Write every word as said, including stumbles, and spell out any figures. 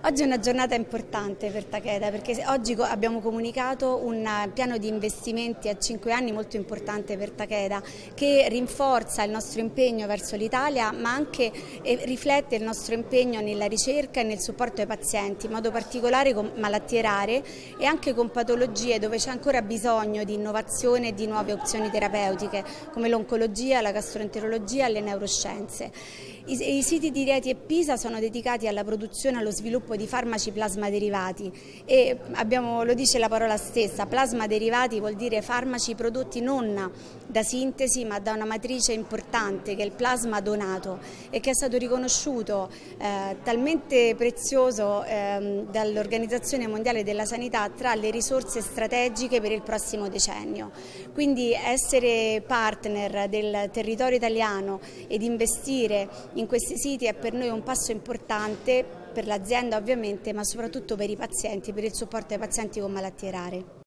Oggi è una giornata importante per Takeda perché oggi abbiamo comunicato un piano di investimenti a cinque anni molto importante per Takeda che rinforza il nostro impegno verso l'Italia ma anche riflette il nostro impegno nella ricerca e nel supporto ai pazienti, in modo particolare con malattie rare e anche con patologie dove c'è ancora bisogno di innovazione e di nuove opzioni terapeutiche come l'oncologia, la gastroenterologia e le neuroscienze. I, I siti di Rieti e Pisa sono dedicati alla produzione e allo sviluppo di farmaci plasma derivati e abbiamo, lo dice la parola stessa, plasma derivati vuol dire farmaci prodotti non da sintesi ma da una matrice importante che è il plasma donato e che è stato riconosciuto eh, talmente prezioso eh, dall'Organizzazione Mondiale della Sanità tra le risorse strategiche per il prossimo decennio. Quindi essere partner del territorio italiano ed investire in questi siti è per noi un passo importante per l'azienda ovviamente, ma soprattutto per i pazienti, per il supporto ai pazienti con malattie rare.